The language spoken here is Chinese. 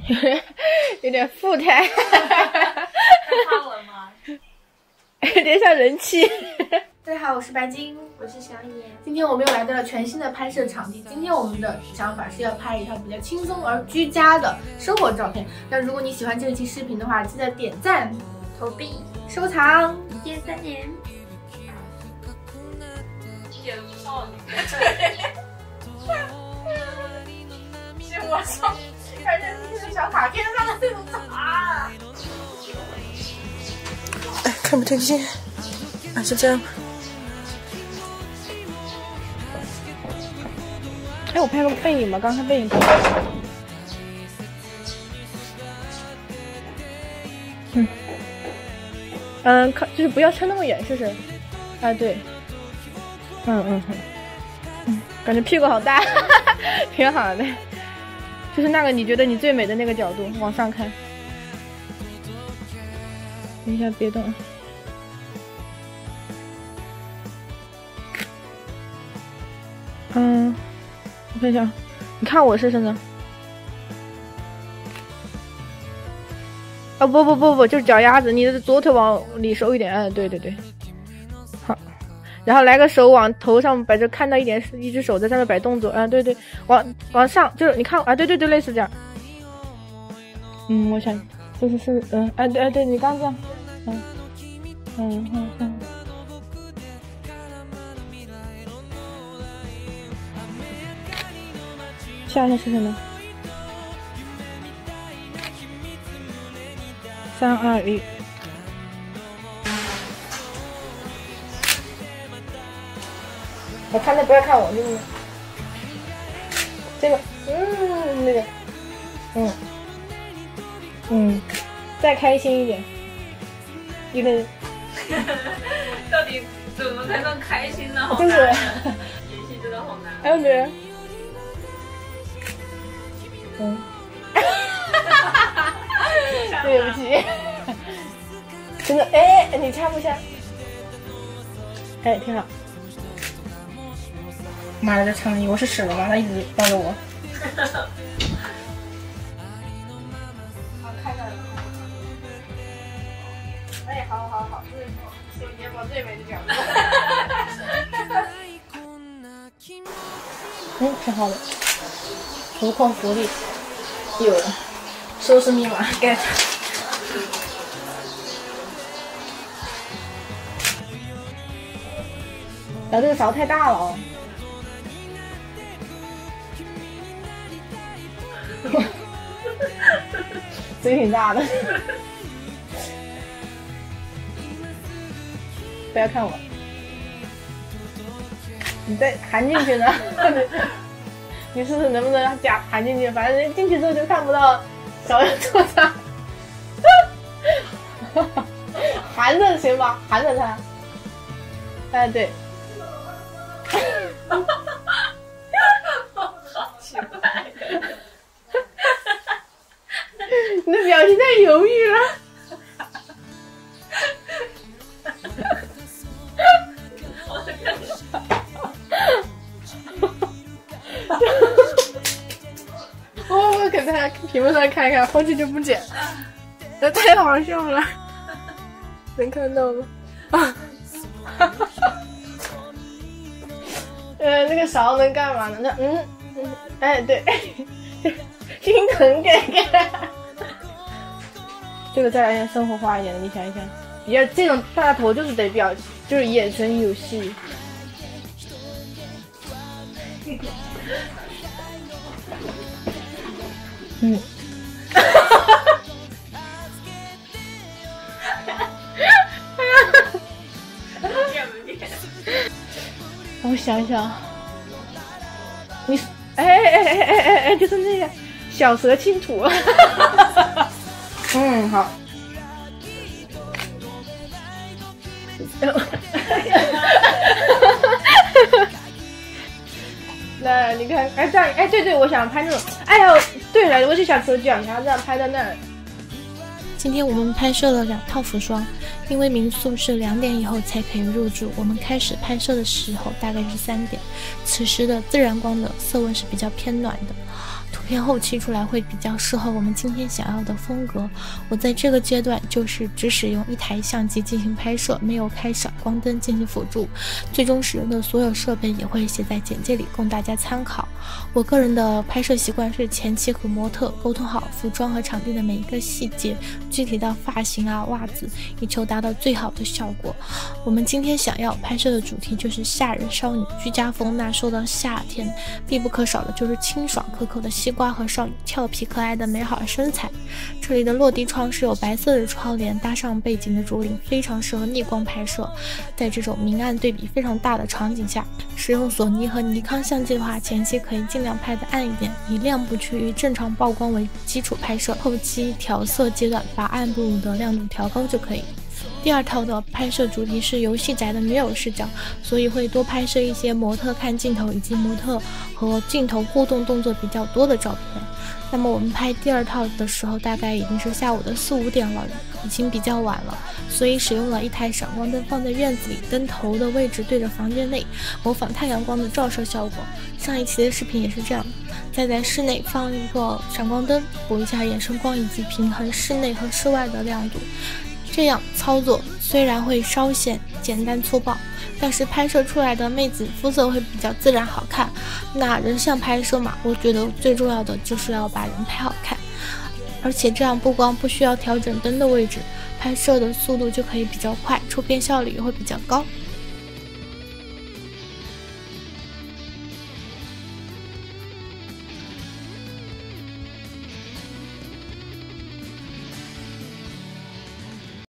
有点富态。 看我吗？ 有点像人气。 大家好，我是白金， 我是小野。 今天我们又来到了全新的拍摄场地。今天我们的想法是要拍一套比较轻松而居家的生活照片。那如果你喜欢这一期视频的话，记得点赞、 投币、 收藏、 1.3年。1.少女。是我上，感觉是那个小卡片上的那种啊。 哎，看不太清，啊，是这样。哎，我拍个背影吧，刚才背影拍。靠，就是不要撑那么远，试试。啊，对。感觉屁股好大，挺好的。就是那个你觉得你最美的那个角度，往上看。等一下，别动。我看一下，你看我试试呢。不，就是脚丫子，你的左腿往里收一点。对，好。然后来个手往头上摆着，看到一只手在上面摆动作。对，往上，就是你看啊，对，类似这样。我想就是对，你刚这样。下一下是什么？3、2、1。我看的不要看我，就是这个，那个，再开心一点，一个人。 到底怎么才能开心呢？ 就是演戏真的好难。 哎，我觉得，对不起，真的，哎，你插不下？哎，挺好。妈的，这苍蝇，我是屎了吗？他一直抱着我。 看到了。哎，好，是我眼宝最美的角度。 挺好的。图控福利有了，收拾密码 get。然后这个勺太大了哦。嘴挺大的。不要看我，你再含进去呢。你试试能不能含进去，反正进去之后就看不到小人桌上。含着行吧，含着它。哎，对。 好奇怪。 你的表情太犹豫了。我给大家屏幕上看一看，后期就不剪，这太好笑了，能看到吗？那个勺能干嘛呢？哎，对，心疼哥哥。这个再来点生活化一点的，你想一想，比较这种大头就是得就是眼神有戏。我想想，你就是那个小蛇倾吐。好。那你看，这样，对，我想拍那种，对了，我就想手脚，你要这样拍在那儿。 今天我们拍摄了2套服装，因为民宿是2点以后才可以入住，我们开始拍摄的时候大概是3点，此时的自然光的色温是比较偏暖的，图片后期出来会比较适合我们今天想要的风格。我在这个阶段就是只使用一台相机进行拍摄，没有开闪光灯进行辅助，最终使用的所有设备也会写在简介里供大家参考。我个人的拍摄习惯是前期和模特沟通好服装和场地的每一个细节，具体到发型啊、袜子，以求达到最好的效果。我们今天想要拍摄的主题就是夏日少女居家风，那说到夏天必不可少的就是清爽可口的西瓜和少女俏皮可爱的美好身材。这里的落地窗是有白色的窗帘搭上背景的竹林，非常适合逆光拍摄。在这种明暗对比非常大的场景下，使用索尼和尼康相机的话，前期可以尽量拍得暗一点，以亮部区域正常曝光为基础拍摄，后期调色阶段把暗部的亮度调高就可以。第二套的拍摄主题是游戏宅的女友视角，所以会多拍摄一些模特看镜头以及模特和镜头互动动作比较多的照片。那么我们拍第二套的时候大概已经是下午的4、5点了，已经比较晚了，所以使用了一台闪光灯放在院子里，灯头的位置对着房间内，模仿太阳光的照射效果。上一期的视频也是这样，再在室内放一个闪光灯，补一下衍生光以及平衡室内和室外的亮度。这样操作虽然会稍显简单粗暴，但是拍摄出来的妹子肤色会比较自然好看。那人像拍摄嘛，我觉得最重要的就是要把人拍好看，而且这样不光不需要调整灯的位置，拍摄的速度就可以比较快，出片效率也会比较高。